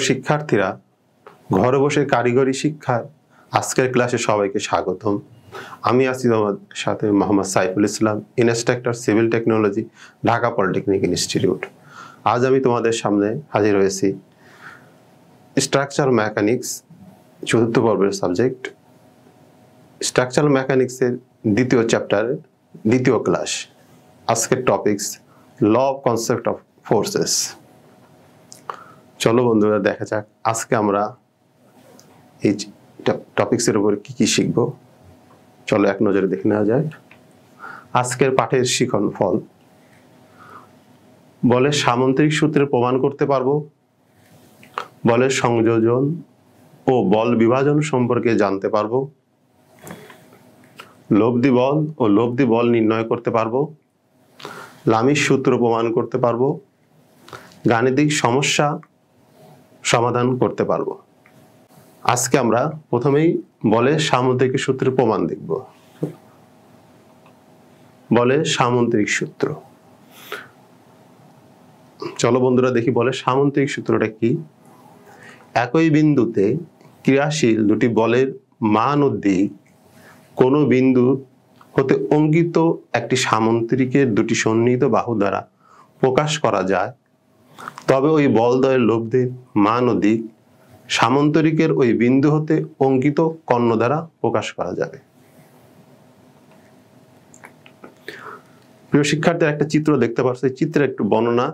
শিক্ষার্থীরা, ঘরে বসে কারিগরি শিক্ষার আজকের ক্লাসে সবাইকে স্বাগতম। আমি আছি তোমাদের সাথে Mohammad Saiful Islam, instructor civil technology, Dhaka Polytechnic Institute. আজ আমি তোমাদের সামনে হাজির হয়েছি স্ট্রাকচারাল মেকানিক্স চতুর্থ পর্বের সাবজেক্ট স্ট্রাকচারাল মেকানিক্সের দ্বিতীয় চ্যাপ্টারের দ্বিতীয় ক্লাস। আজকের topics law of concept of forces. চলো বন্ধুরা, দেখা যাক আজকে আমরা এই টপিক্সের উপর কি শিখব। চলো এক নজরে দেখে নেওয়া যায়। আজকের পাঠের শিখন ফল: বলের সামন্ত্রিক সূত্রে প্রমাণ করতে পারবো, বলের সংযোজন ও বল বিভাজন সম্পর্কে জানতে পারবো, লব্ধি বল ও লব্ধি বল নির্ণয় করতে পারবো, লামির সূত্র প্রমাণ করতে পারবো, গাণিতিক সমস্যা সমাধান করতে পারবো। আজকে আমরা প্রথমেই বলের সামন্ত্রিক সূত্রের প্রমাণ দেখব। বলের সামন্ত্রিক সূত্র। চলো বন্ধুরা দেখি বলের সামন্ত্রিক সূত্রটা কি। একই বিন্দুতে ক্রিয়াশীল দুটি বলের মান ও দিক কোনো বিন্দু হতে অঙ্কিত একটি সামন্ত্রিকের দুটি সন্নিহিত বাহু দ্বারা প্রকাশ করা যায়, তবে ওই বলদ্বয়ের লব্ধির মান ও দিক সামন্তরিকের ওই বিন্দু হতে অঙ্কিত কর্ণ দ্বারা প্রকাশ করা যাবে। প্রিয় শিক্ষার্থীরা, একটা চিত্র দেখতে পাচ্ছ। এই চিত্রের একটু বর্ণনা।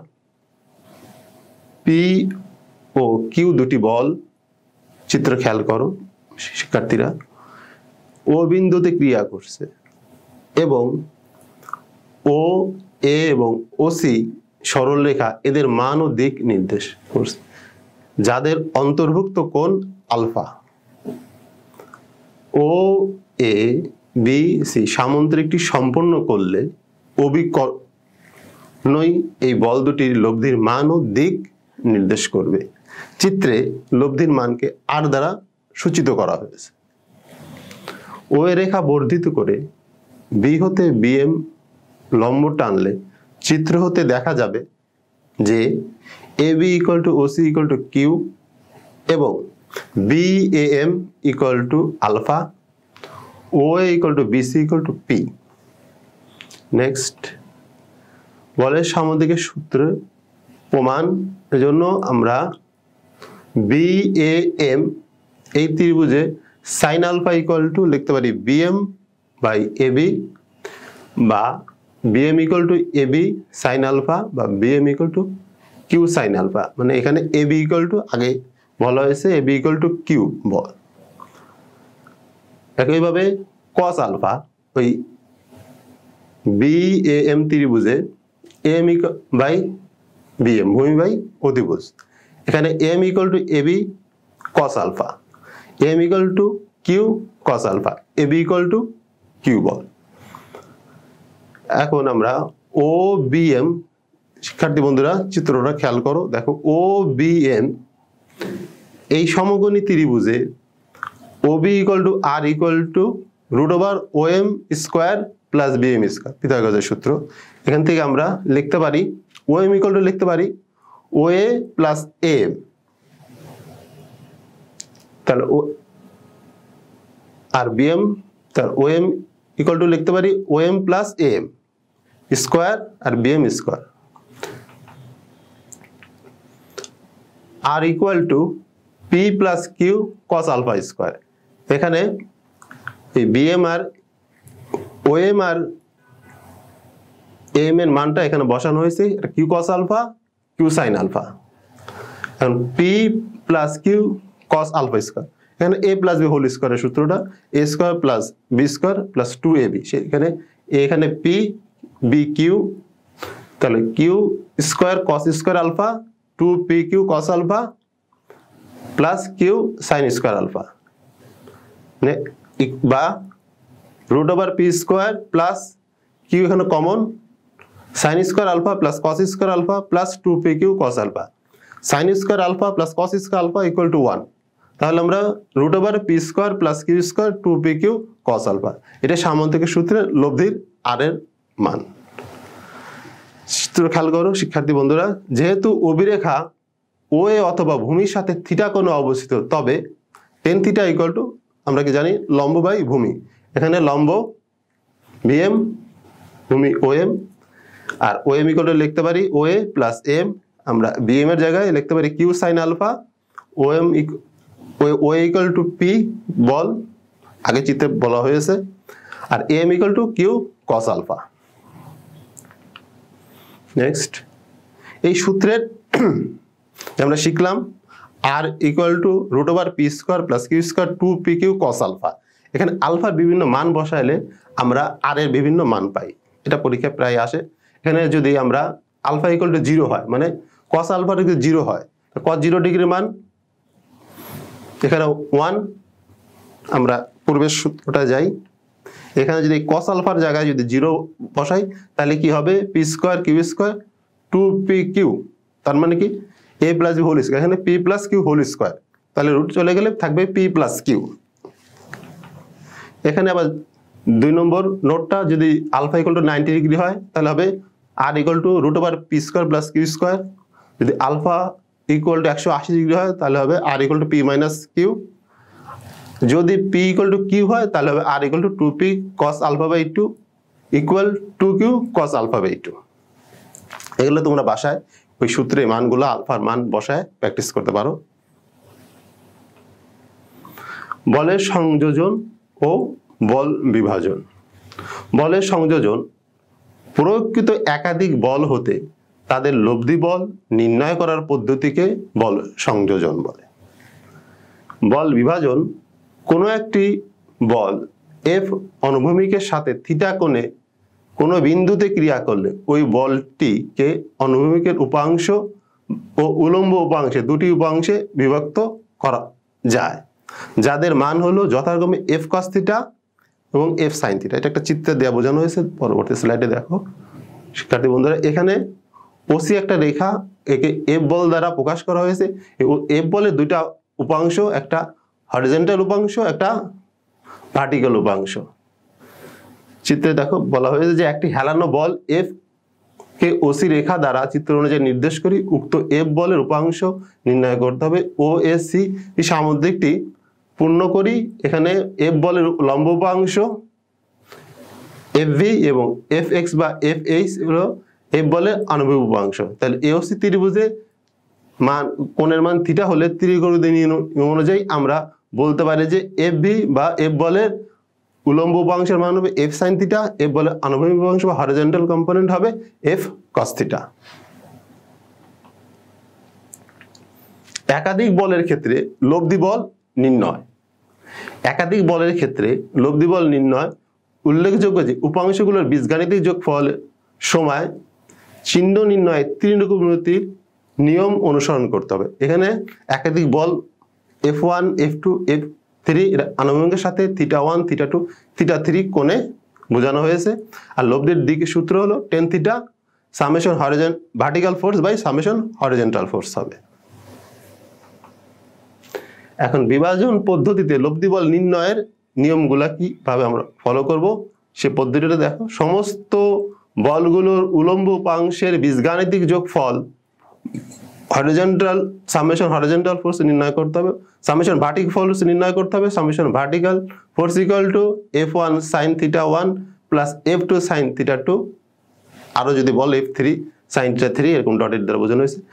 পি ও কিউ দুটি বল, চিত্র খেয়াল করো শিক্ষার্থীরা। ও বিন্দুতে ক্রিয়া করছে এবং ও এ এবং ও সি সরলরেখা এদের মান ও দিক নির্দেশ করছে, যাদের অন্তর্ভুক্ত কোণ alpha. O A B C সামন্ত্রিকটি সম্পন্ন করলে অবিকর্ণই এই বল দুটির লব্ধির মান ও দিক নির্দেশ করবে। চিত্রে লব্ধির মানকে আর দ্বারা সূচিত করা হয়েছে। ও এ রেখা বর্ধিত করে বি হতে বিএম লম্ব টানলে চিত্র হতে দেখা যাবে যে A B equal to O C equal to Q এবং B A M equal to alpha, O A equal to B C equal to P. Next, বলের সামন্ত্রিকের সূত্র প্রমাণ এর জন্য আমরা বি এ এম এই ত্রিভুজে সাইন আলফা ইকুয়াল টু লিখতে পারি বিএম বাই এ বি, বা BM equal to A B sine alpha, বা BM equal to Q sine alpha. মানে এখানে এ বি ইকুয়াল টু আগে বলা হয়েছে A B equal to Q বল। একইভাবে কস আলফা ওই বি এ এম ত্রিভুজে এম বাই বিএম ভূমি বাই অতিভুজ। এখানে M equal to A B cos alpha, M equal to Q cos alpha, A B equal to Q বল। এখন আমরা ও বি এম, শিক্ষার্থী বন্ধুরা চিত্রটা খেয়াল করো, দেখো ও বি এম এই সমকোণী ত্রিভুজে O B equal to R equal to root over O M square plus B M square, পিথাগোরাসের সূত্র। এখান থেকে আমরা লিখতে পারি ও এম ইকুয়াল টু লিখতে পারি O A plus A M, তাহলে ও আর বি এম, তাহলে ও এম ইকুয়াল টু লিখতে পারি O M plus A M square আর B M square, R equal to P plus Q cos alpha square. এখানে এই BM আর ও এম আর M এর মানটা এখানে বসানো হয়েছে, এটা Q cos alpha Q sine alpha. এখন P plus Q cos alpha square, এখানে এ প্লাস বি হোল স্কোয়ারের সূত্রটা A square plus B square plus two A B. এখানে পি বি কিউ, তাহলে Q square cos square alpha two P Q cos alpha plus Q sine square alpha, বা root over P square plus Q এখানে common sine square alpha plus cos square alpha plus two P Q cos alpha. Sine square alpha plus cos square alpha equal to 1। তাহলে আমরা root over P square plus Q square two P Q cos alpha, এটা সামন্তিকের সূত্রের লব্ধির আর এর মান। চিত্র খেয়াল করো শিক্ষার্থী বন্ধুরা, যেহেতু অভিরেখা ও এ অথবা ভূমির সাথে থিটা কোণে অবস্থিত, তবে টেন থিটা ইকুয়াল টু আমরা কি জানি লম্ব বাই ভূমি। এখানে লম্ব ভিএম, ভূমি ও এম, আর ও এম ইকুয়াল টু লিখতে পারি ও এ প্লাস এম, আমরা বিএম এর জায়গায় লিখতে পারি Q sine alpha, O M O equal to P বল, আগে চিত্রে বলা হয়েছে, আর M equal to Q cos alpha. Next, এই সূত্রের আমরা শিখলাম R equal to root over P square plus Q square 2p Q cos alpha. এখানে আলফার বিভিন্ন মান বসাইলে আমরা আর এর বিভিন্ন মান পাই, এটা পরীক্ষায় প্রায় আসে। এখানে যদি আমরা আলফা ইকুয়াল টু 0 হয়, মানে কস আলফা যদি 0 হয়, কস 0 ডিগ্রির মান এখানে 1, আমরা পূর্বের সূত্রটা যাই, এখানে যদি কস আলফার জায়গায় যদি 0 বসাই তাহলে কি হবে P square Q square 2p Q, তার মানে কি a plus B whole square, এখানে p plus Q whole square, তাহলে রুট চলে গেলে থাকবে p প্লাস কিউ। এখানে আবার 2 নম্বর নোটটা যদি আলফা ইকুয়াল টু 90 ডিগ্রি হয় তাহলে হবে R equal to root over P square plus Q square, যদি আলফা ইকুয়াল টু 180 ডিগ্রি হয় তাহলে হবে R equal to P minus Q, যদি পি ইকুয়াল টু কিউ হয় তাহলে হবে R equal to 2p cos alpha by 2 ইকুয়াল 2q cos alpha by 2। এগুলো তোমরা বাসায় ওই সূত্রে মানগুলো আলফার মান বসায় প্র্যাকটিস করতে পারো। বলের সংযোজন ও বল বিভাজন। বলের সংযোজন প্রয়োগকৃত একাধিক বল হতে তাদের লব্ধি বল নির্ণয় করার পদ্ধতিকে বল সংযোজন বলে। বল বিভাজন কোনো একটি বল এফ অনুভূমিকের সাথে থিটা কোণে কোনো বিন্দুতে ক্রিয়া করলে ওই বলটিকে অনুভূমিকের উপাংশ ও উলম্ব উপাংশে দুটি উপাংশে বিভক্ত করা যায়, যাদের মান হলো যথাক্রমে এফ কস থিটা এবং এফ সাইন থিটা। এটা একটা চিত্রে দেওয়া বোঝানো হয়েছে, পরবর্তী স্লাইডে দেখো শিক্ষার্থী বন্ধুরা। এখানে ওসি একটা রেখা, একে এফ বল দ্বারা প্রকাশ করা হয়েছে। এফ বলের দুইটা উপাংশ, একটা হরিজন্টাল উপাংশ, একটা ভার্টিক্যাল উপাংশ। চিত্রে দেখো বলা হয়েছে যে একটি হেলানো বল এফ কে ওসি রেখা দ্বারা চিত্র অনুযায়ী নির্দেশ করি উক্ত এফ বলের উপাংশ নির্ণয় করতে হবে। ও এস সি এই সামুদ্রিকটি পূর্ণ করি। এখানে এফ বলের লম্ব উপাংশ এফ ভি এবং এফ এক্স বা এফ এইচ হলো এফ বলের আণবিক উপাংশ। তাহলে এওসি ত্রিভুজে মান কোণের মান থিটা হলে ত্রিকোণমিতি নিয়ম অনুযায়ী আমরা বলতে পারি যে এফ ভি বা এফ বলের উলম্ব উপাংশের মান হবে এফ সাইন থিটা, এফ বলের আনুভূমিক উপাংশ বা হরিজন্টাল কম্পোনেন্ট হবে এফ কস থিটা। একাধিক বলের ক্ষেত্রে লব্ধি বল নির্ণয়। একাধিক বলের ক্ষেত্রে লব্ধি বল নির্ণয় উল্লেখযোগ্য যে উপাংশগুলোর বীজগাণিতিক যোগফলের সময় চিহ্ন নির্ণয়ে ত্রিকোণমিতির নিয়ম অনুসরণ করতে হবে। এখানে একাধিক বল F1 F2 F3 আনুভূমিকের সাথে θ1 θ2 θ3 কোণে বোঝানো হয়েছে। আর লব্ধির দিকের সূত্র হলো tan θ summation vertical force by summation horizontal force হবে। এখন বিভাজন পদ্ধতিতে লব্ধি বল নির্ণয়ের নিয়মগুলা কিভাবে আমরা ফলো করব সে পদ্ধতিটা দেখো। সমস্ত বলগুলোর উলম্ব উপাংশের বীজগাণিতিক যোগফল হরিজন্টাল সামেশন হরিজন্টাল ফোর্স নির্ণয় করতে হবে, সামেশন ভার্টিক্যাল ফোর্স নির্ণয় করতে হবে। Summation vertical force equal to F1 sin θ1 plus F2 sin θ2, আরো যদি বল F3 sin θ3, এরকম ডটের দ্বারা বোঝানো হয়েছে।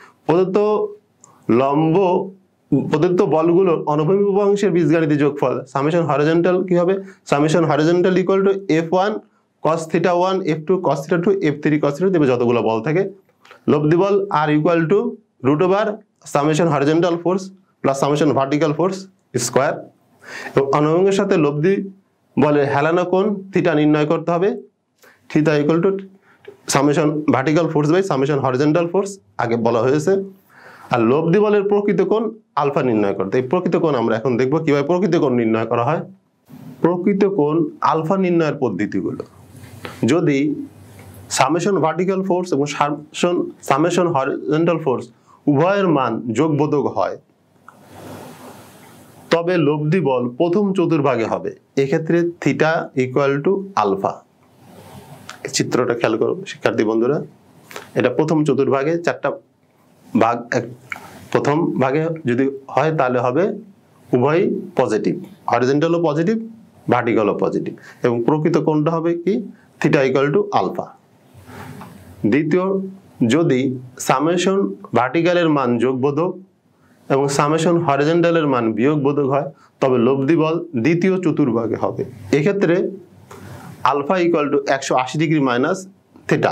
প্রদত্ত বলগুলোর অনুভূমিক উপাংশের বীজগাণিতিক যোগফল সামেশন হরিজন্টাল কি হবে, summation horizontal equal to F1 cos θ1 F2 cos θ2 F3 cos θ2 দেবে যতগুলো বল থাকে। লব্ধি বল R equal to root over summation horizontal force plus summation vertical force square. এবং অনুভূমিকের সাথে লব্ধি বলের হেলানো কোণ থিটা নির্ণয় করতে হবে, theta equal to summation vertical force by summation horizontal force আগে বলা হয়েছে। আর লব্ধি বলের প্রকৃত কোণ আলফা নির্ণয় করতে। এই প্রকৃত কোণ আমরা এখন দেখব কিভাবে প্রকৃত কোণ নির্ণয় করা হয়। প্রকৃত কোণ আলফা নির্ণয়ের পদ্ধতিগুলো, যদি সামেশন ভার্টিক্যাল ফোর্স এবং সামেশন হরিজন্টাল ফোর্স উভয়ের মান যোগবোধক হয় তবে লব্ধি বল প্রথম চতুর্ভাগে হবে। এক্ষেত্রে থিটা ইকুয়াল টু আলফা। চিত্রটা খেয়াল করো শিক্ষার্থী বন্ধুরা, এটা প্রথম চতুর্ভাগে চারটা ভাগ প্রথম ভাগে যদি হয় তাহলে হবে উভয়ই পজিটিভ, হরিজন্টালও পজিটিভ, ভার্টিক্যালও পজিটিভ, এবং প্রকৃত কোণটা হবে কি থিটা ইকুয়াল টু আলফা। দ্বিতীয়, যদি সামেশন ভার্টিক্যালের মান যোগবোধক এবং সামেশন হরিজন্টালের মান বিয়োগবোধক হয় তবে লব্ধি বল দ্বিতীয় চতুর্ভাগে হবে। এক্ষেত্রে alpha equal to 180 degree minus theta.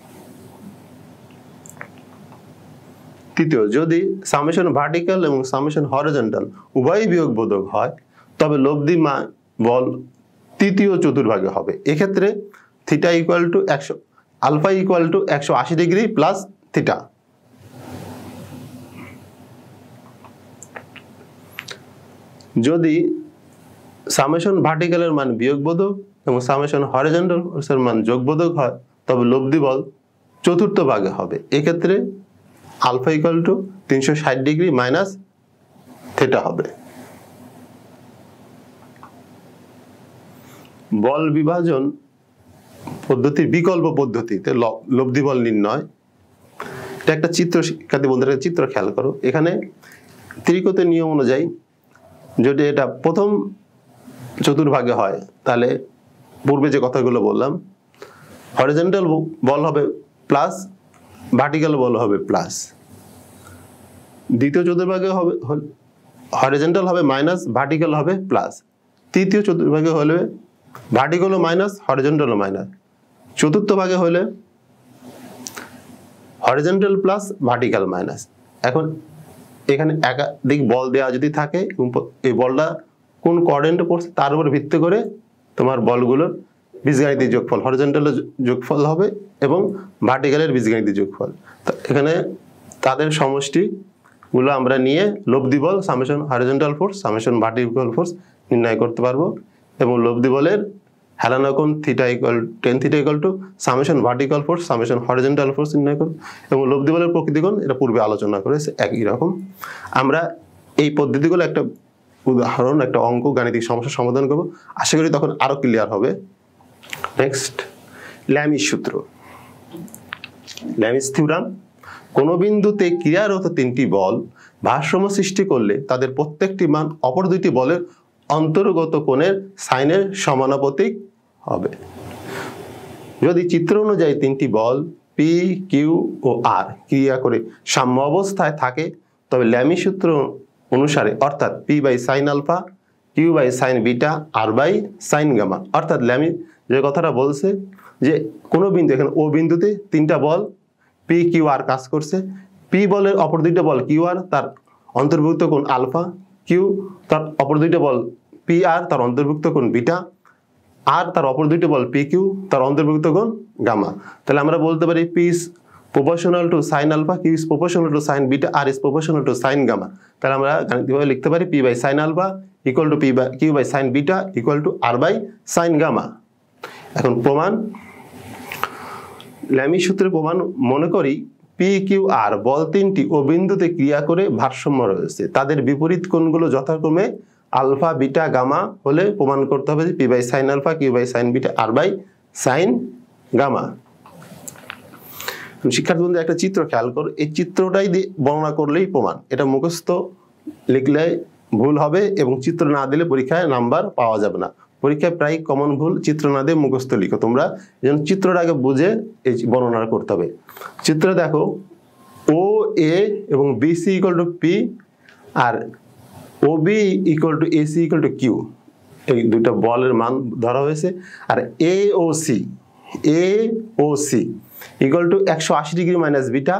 তৃতীয়, যদি সামেশন ভার্টিক্যাল এবং সামেশন হরিজন্টাল উভয়ই বিয়োগবোধক হয় তবে লব্ধি বল তৃতীয় চতুর্ভাগে হবে। এক্ষেত্রে theta equal to alpha equal to 180 degree plus theta. যদি সামেশন ভার্টিক্যালের মান বিয়োগবোধক এবং সামেশন হরিজন্টালের মান যোগবোধক হয় তবে লব্ধি বল চতুর্থ ভাগে হবে। এক্ষেত্রে alpha equal to 360 degree minus theta হবে। বল বিভাজন পদ্ধতির বিকল্প পদ্ধতিতে লব্ধি বল নির্ণয়, এটা একটা চিত্র, শিক্ষার্থী বন্ধুরা চিত্র খেয়াল করো। এখানে ত্রিকোণের নিয়ম অনুযায়ী যদি এটা প্রথম চতুর্ভাগে হয় তাহলে পূর্বে যে কথাগুলো বললাম, হরিজন্টাল বল হবে প্লাস, ভার্টিক্যাল বল হবে প্লাস। দ্বিতীয় চতুর্ভাগে হবে হরিজন্টাল হবে মাইনাস, ভার্টিক্যাল হবে প্লাস। তৃতীয় চতুর্ভাগে হলে ভার্টিক্যালও মাইনাস, হরিজন্টালও মাইনাস। চতুর্থ ভাগে হলে হরিজন্টাল প্লাস, ভার্টিক্যাল মাইনাস। এখন এখানে একাধিক বল দেওয়া যদি থাকে, এই বলটা কোন কোঅর্ডিনেটে পড়ছে তার উপর ভিত্তি করে তোমার বলগুলোর বীজগাণিতিক যোগফল, হরিজন্টালের যোগফল হবে এবং ভার্টিক্যালের বীজগাণিতিক যোগফল। তো এখানে তাদের সমষ্টিগুলো আমরা নিয়ে লব্ধি বল summation horizontal force summation vertical force নির্ণয় করতে পারবো, এবং লব্ধি বলের হেলানো কোণ theta equal tan theta equal to summation vertical force summation horizontal force নির্ণয় করব, এবং লব্ধি বলের প্রকৃতি কোণ এটা পূর্বে আলোচনা করেছে একই রকম। আমরা এই পদ্ধতিগুলো একটা উদাহরণ, একটা অঙ্ক, গাণিতিক সমস্যার সমাধান করব, আশা করি তখন আরো ক্লিয়ার হবে। নেক্সট, ল্যামিস সূত্র। Lami's theorem. কোন বিন্দুতে ক্রিয়ারত তিনটি বল ভারসাম্য সৃষ্টি করলে তাদের প্রত্যেকটি মান অপর দুইটি বলের অন্তর্গত কোণের সাইনের সমানুপাতিক হবে। যদি চিত্র অনুযায়ী তিনটি বল পি, কিউ ও আর ক্রিয়া করে সাম্য অবস্থায় থাকে তবে ল্যামিস সূত্র অনুসারে, অর্থাৎ P by sine alpha, Q by sine beta, R by sine gamma, অর্থাৎ ল্যামিস যে কথাটা বলছে যে কোনো বিন্দু, এখানে ও বিন্দুতে তিনটা বল পি, কিউ, আর কাজ করছে। পি বলের অপর দুইটা বল কিউ আর, তার অন্তর্ভুক্ত কোণ আলফা, কিউ তার অপর দুইটা বল পি আর, তার অন্তর্ভুক্ত কোণ বিটা, আর তার অপর দুইটা বল পি কিউ, তার অন্তর্ভুক্ত কোণ গামা। তাহলে আমরা বলতে পারি P is proportional to sine alpha, Q is proportional to sine beta, R is proportional to sine gamma. তাহলে আমরা গাণিতিকভাবে লিখতে পারি P by sine alpha equal to P by Q by sine beta equal to R by sine gamma. এখন প্রমাণ, ল্যামিস সূত্রের প্রমাণ মনে করি পি, কিউ, আর বল তিনটি ও বিন্দুতে ক্রিয়া করে ভারসাম্য রয়েছে, তাদের বিপরীত কোণগুলো যথাক্রমে আলফা, বিটা, গামা হলে প্রমাণ করতে হবে যে P by sine alpha, Q by sine beta, R by sine gamma. শিক্ষার্থী বন্ধু একটা চিত্র খেয়াল করো, এই চিত্রটাই দিয়ে বর্ণনা করলেই প্রমাণ। এটা মুখস্থ লিখলে ভুল হবে এবং চিত্র না দিলে পরীক্ষায় নাম্বার পাওয়া যাবে না। পরীক্ষায় প্রায় কমন ভুল, চিত্র না দিয়ে মুখস্থ লিখো তোমরা, যেন চিত্রটা আগে বুঝে এই বর্ণনা করতে হবে। চিত্র দেখো, ও এ এবং বিসি ইকুয়াল টু পি আর O B equal to AC equal to Q, এই দুইটা বলের মান ধরা হয়েছে। আর A O C equal to 180 degree minus beta.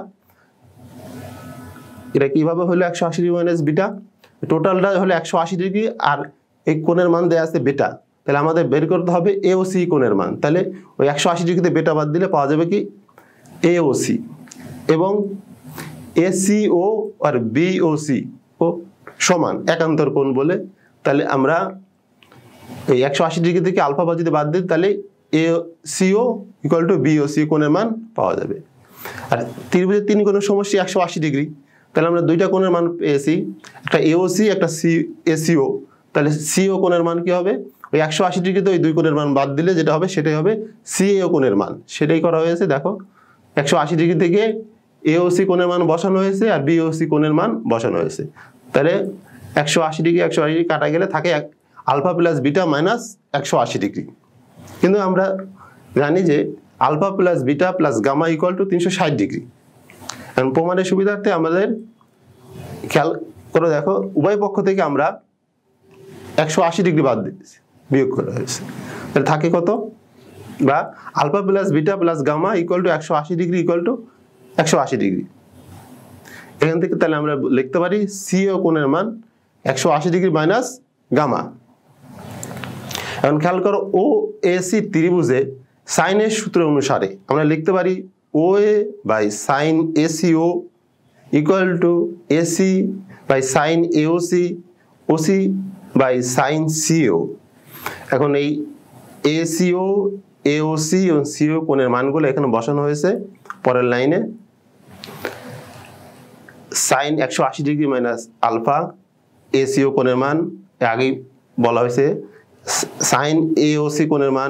এটা কিভাবে হলো 180 ডিগ্রি মাইনাস বিটা? টোটালটা হলো 180 ডিগ্রি আর এই কোণের মান দেয়া আছে বেটা, তাহলে আমাদের বের করতে হবে এ ও সি কোণের মান। তাহলে ওই 180 ডিগ্রিতে বেটা বাদ দিলে পাওয়া যাবে কি এ ও সি, এবং এসিও আর বিওসি ও সমান একান্তর কোণ বলে। তাহলে আমরা এই 180 ডিগ্রি থেকে আলফা যদি বাদ দিই তাহলে এসিও ইকুয়াল টু বিওসি কোণের মান পাওয়া যাবে। আর ত্রিভুজের তিন কোণের সমষ্টি 180 ডিগ্রি, তাহলে আমরা দুইটা কোণের মান পেয়েছি, একটা এওসি একটা এসিও। তাহলে সিও কোণের মান কি হবে? ওই 180 ডিগ্রিতে ওই দুই কোণের মান বাদ দিলে যেটা হবে সেটাই হবে সিএও কোণের মান। সেটাই করা হয়েছে। দেখো 180 ডিগ্রি থেকে এওসি কোণের মান বসানো হয়েছে আর বিওসি কোণের মান বসানো হয়েছে। তাহলে 180 ডিগ্রি 180 ডিগ্রি কাটা গেলে থাকে alpha plus beta minus 180 degree. কিন্তু আমরা জানি যে alpha plus beta plus gamma equal to 360 degree. কারণ প্রমাণের সুবিধার্থে আমাদের খেয়াল করে দেখো, উভয় পক্ষ থেকে আমরা 180 ডিগ্রি বাদ দিয়েছি, বিয়োগ করা হয়েছে। তাহলে থাকে কত, বা alpha plus beta plus gamma equal to 180 degree equal to 180 degree. এখান থেকে তাহলে আমরা লিখতে পারি সিও কোণের মান 180 ডিগ্রি মাইনাস গামা। এখন খেয়াল করো, ও এসি ত্রিভুজে সাইনের সূত্র অনুসারে আমরা লিখতে পারি O A by sine ACO equal to AC by sine AOC, OC by sine CO. এখন এই এসিও, এওসি এবং সিও কোণের মানগুলো এখানে বসানো হয়েছে পরের লাইনে। Sine 180 degree minus alpha, ACO কোণের মান আগেই বলা হয়েছে, সাইন এওসি কোণের মান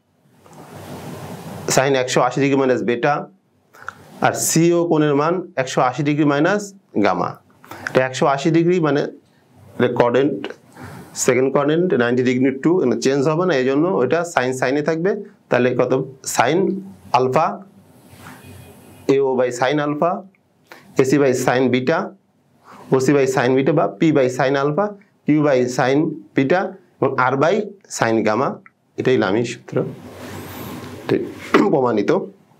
সাইন 180 ডিগ্রি মাইনাস বেটা, আর সিও কোণের মান 180 ডিগ্রি মাইনাস গামা। এটা 180 ডিগ্রি মানে coordinate, second coordinate 90 degree to change হবে না, এই জন্য ওইটা সাইন সাইনে থাকবে। তাহলে কত, sine alpha AO by sine alpha, AC by sine beta, OC by sine beta, বা P by sine alpha, Q by sine beta এবং আর বাই সাইন গামা। এটাই লামির সূত্র, প্রমাণিত।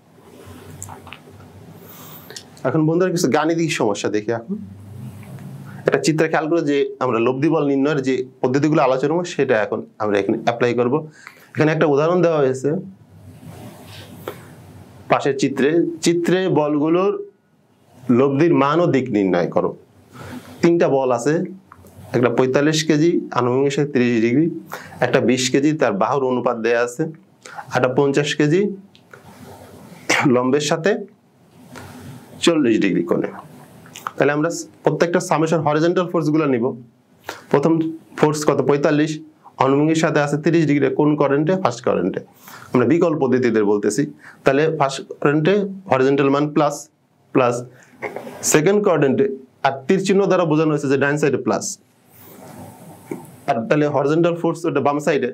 এখন বন্ধুরা কিছু গাণিতিক সমস্যা দেখি। এখন একটা চিত্রে খেয়াল করে যে আমরা লব্ধি বল নির্ণয়ের যে পদ্ধতিগুলো আলোচনা করবো সেটা এখন আমরা এখানে অ্যাপ্লাই করব। এখানে একটা উদাহরণ দেওয়া হয়েছে পাশের চিত্রে বলগুলোর লব্ধির মান ও দিক নির্ণয় করো। তিনটা বল আছে, একটা 45 কেজি আনুভূমিকের সাথে 30 ডিগ্রি, একটা 20 কেজি তার বাহুর অনুপাত দেয়া আছে, একটা 50 কেজি লম্বের সাথে 40 ডিগ্রি কোণে। তাহলে আমরা প্রত্যেকটা সামেশন হরিজন্টাল ফোর্স গুলো নিব। প্রথম ফোর্স কত, 45, অনুভূমিকের সাথে আছে 30 ডিগ্রি, কোন কারেন্টে, ফার্স্ট কারেন্টে। আমরা বিকল্প পদ্ধতিতে বলতেছি। তাহলে ফার্স্ট কারেন্টে হরিজন্টাল মান প্লাস প্লাস, সেকেন্ড কোঅর্ডিনেটে আর তীর চিহ্ন দ্বারা বোঝানো হয়েছে যে ডান সাইডে প্লাস, আর তাহলে হরিজন্টাল ফোর্স ওটা বাম সাইডে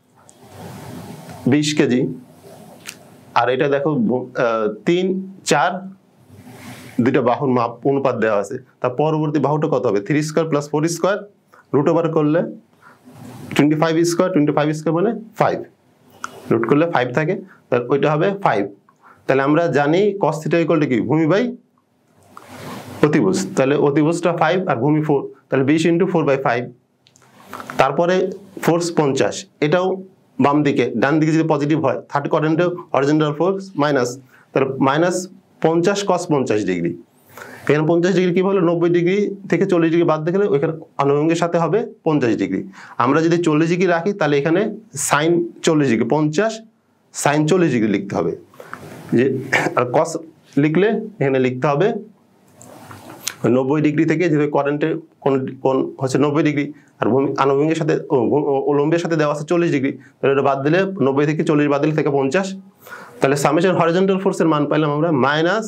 20 কেজি। আর এটা দেখো 3, 4 দুইটা বাহুর মাপ অনুপাত দেওয়া আছে। তার পরবর্তী বাহুটা কত হবে, 3 square plus 4 square, root over করলে 25 স্কয়ার, 25 স্কয়ার মানে 5, রুট করলে 5 থাকে, তাহলে ওইটা হবে 5। তাহলে আমরা জানি cos θ ইকুয়াল টু কি, ভূমি বাই অতিভুজ। তাহলে অতিভুজটা 5 আর ভূমি 4, তাহলে 20 × 4/5। তারপরে ফোর্স 50, এটাও বাম দিকে, ডান দিকে যদি পজিটিভ হয় থার্ড কোঅর্ডিনেটে হরিজন্টাল ফোর্স মাইনাস, তাহলে মাইনাস 50 cos 50 ডিগ্রি। এখানে 50 ডিগ্রি কি হলো, 90 ডিগ্রি থেকে 40 ডিগ্রি বাদ দেখলে ওইখানে অনুভূমিকের সাথে হবে 50 ডিগ্রি। আমরা যদি 40 ডিগ্রি রাখি তাহলে এখানে সাইন 40 ডিগ্রি, 50 সাইন 40 ডিগ্রি লিখতে হবে। যে আর কস লিখলে এখানে লিখতে হবে 90 ডিগ্রি থেকে, যেহেতু কারেন্টের কোণ হচ্ছে 90 ডিগ্রি আর আনুভূমিকের সাথে উলম্বের সাথে দেওয়া আছে 40 ডিগ্রি, তাহলে এটা বাদ দিলে 90 থেকে 40 বাদ দিলে থেকে 50। তাহলে সামেশন হরিজন্টাল ফোর্সের মান পাইলাম আমরা মাইনাস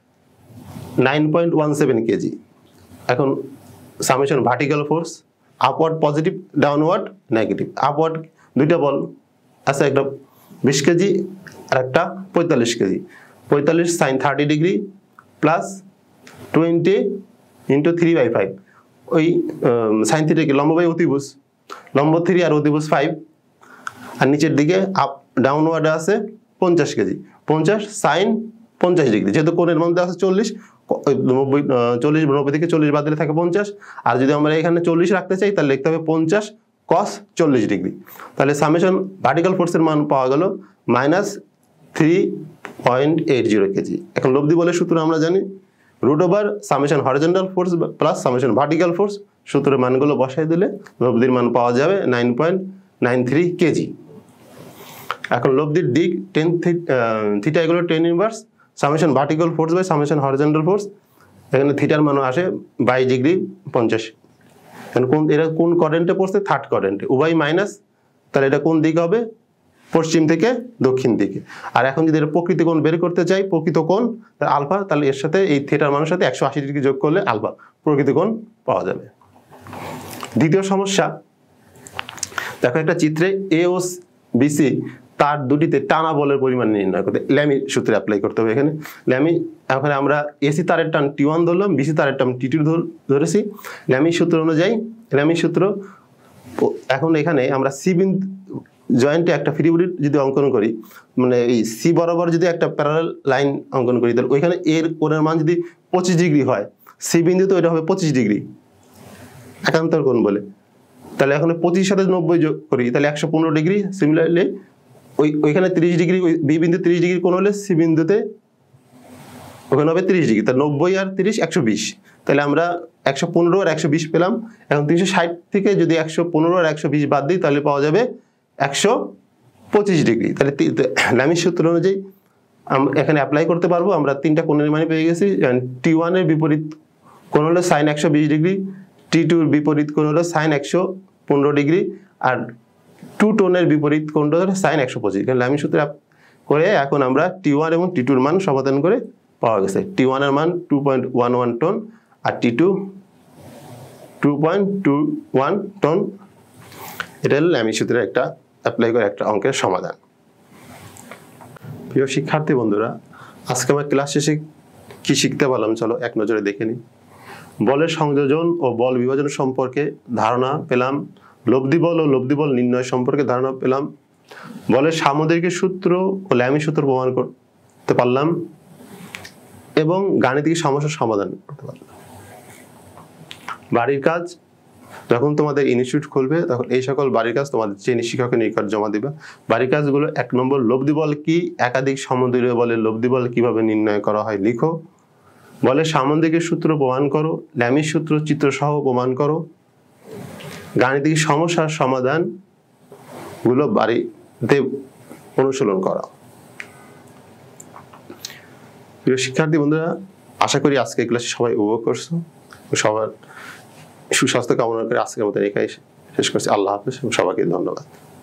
9.17 কেজি। এখন summation vertical force, upward positive, downward negative. Upward দুইটা বল আছে, একটা 20 কেজি আর একটা 45 কেজি। 45 সাইন 30 ডিগ্রি প্লাস 20 × 3/5, ওই সাইন থিটা কি লম্ব বাই অতিভুজ, লম্ব 3 আর অতিভুজ 5। আর নিচের দিকে আপ ডাউনওয়ার্ডে আছে 50 কেজি, 50 সাইন 50 ডিগ্রি, যেহেতু কোণের মধ্যে আছে 40, 90 থেকে 40 বাদ দিলে থাকে 50। আর যদি আমরা এখানে 40 রাখতে চাই তাহলে লিখতে হবে 50 cos 40 ডিগ্রি। তাহলে সামেশন ভার্টিক্যাল ফোর্সের মান পাওয়া গেল মাইনাস 3.80 কেজি। এখন লব্ধি বলের সূত্র আমরা জানি, root over summation horizontal force plus summation vertical force, সূত্রের মানগুলো বসাই দিলে লব্ধির মান পাওয়া যাবে 9.93 কেজি। এখন লব্ধির দিক টেন থিটা এগুলো tan inverse summation vertical force by summation horizontal force. এখানে থিটার মান আসে 22 ডিগ্রি 50। এখন কোন, এটা কোন কারেন্টে পড়ছে, থার্ড কারেন্টে, উভয় মাইনাস, তাহলে এটা কোন দিক হবে, পশ্চিম থেকে দক্ষিণ দিকে। আর এখন যদি এটা প্রকৃত কোণ বের করতে চাই, প্রকৃত কোণ আলফা, তাহলে এর সাথে এই থিটার মানের সাথে 180 ডিগ্রি যোগ করলে আলফা প্রকৃত কোণ পাওয়া যাবে। দ্বিতীয় সমস্যা, দেখো একটা চিত্রে এ ও বিসি তার দুটিতে টানা বলের পরিমাণ নির্ণয় করতে ল্যামি সূত্রে অ্যাপ্লাই করতে হবে। এখানে আমরা এসি তারের টান T1 ধরলাম, বিসি তারের টান T2 ধরেছি। ল্যামি সূত্র অনুযায়ী এখন এখানে আমরা সি বিন্দু জয়েন্টে একটা ফ্রি বডি যদি অঙ্কন করি, মানে এই সি বরাবর যদি একটা প্যারালাল লাইন অঙ্কন করি, তাহলে ওইখানে এর কোণের মান যদি 25 ডিগ্রি হয়, সি বিন্দুতে ওইটা হবে 25 ডিগ্রি একান্তর কোণ বলে। তাহলে এখন 25 সাথে 90 যোগ করি, তাহলে 115 ডিগ্রি। সিমিলারলি ওইখানে 30 ডিগ্রি, বি বিন্দু 30 ডিগ্রি কোণ হলে সি বিন্দুতে ওখানে হবে 30 ডিগ্রি। তাহলে 90 আর 30 120। তাহলে আমরা 115 আর 120 পেলাম। এখন 360 থেকে যদি 115 আর 120 বাদ দিই, তাহলে পাওয়া যাবে 125 ডিগ্রি। তাহলে ল্যামির সূত্র অনুযায়ী এখানে অ্যাপ্লাই করতে পারবো। আমরা তিনটা কোণের মানে পেয়ে গেছি। T1 এর বিপরীত কোণ হলো sin 120 ডিগ্রি, T2 এর বিপরীত কোণ হলো sin 115 ডিগ্রি, আর 2 টোনের বিপরীত কোণটা হলো sin 125। ল্যামির সূত্র করে এখন আমরা T1 এবং T2 এর মান সমাধান করে পাওয়া গেছে। T1 এর মান 2.11 টন আর T2 2.21 টন। এটা হলো ল্যামির সূত্রের একটা অ্যাপ্লাই করে একটা অঙ্কের সমাধান। প্রিয় শিক্ষার্থী বন্ধুরা, আজকে আমার ক্লাস শেষে কি শিখতে পারলাম চলো এক নজরে দেখে নিই। বলের সংযোজন ও বল বিভাজন সম্পর্কে ধারণা পেলাম, লব্ধি বল ও লব্ধি বল নির্ণয় সম্পর্কে ধারণা পেলাম, বলের সামুদ্রিক সূত্র ও ল্যামি সূত্র প্রমাণ করতে পারলাম এবং গাণিতিক সমস্যার সমাধান করতে পারলাম। বাড়ির কাজ, যখন তোমাদের ইনস্টিটিউট খুলবে তখন এই সকল বাড়ির কাজ তোমাদের শ্রেণী শিক্ষকের নিকট জমা দিবে। বাড়ির কাজগুলো: 1 নম্বর, লব্ধি বল কি, একাধিক সমদ্বিতীয় বলের লব্ধি বল কিভাবে নির্ণয় করা হয় লিখো। বলের সামুদ্রিক সূত্র প্রমাণ করো, ল্যামির সূত্র চিত্রসহ প্রমাণ করো। গাণিতিক সমস্যার সমাধান গুলো বাড়িতে অনুশীলন করা। প্রিয় শিক্ষার্থী বন্ধুরা, আশা করি আজকে ক্লাসে সবাই উপভোগ করছো। সবার সুস্বাস্থ্য কামনা করে আজকের মতো এখানে শেষ করছি। আল্লাহ হাফেজ, সবাইকে ধন্যবাদ।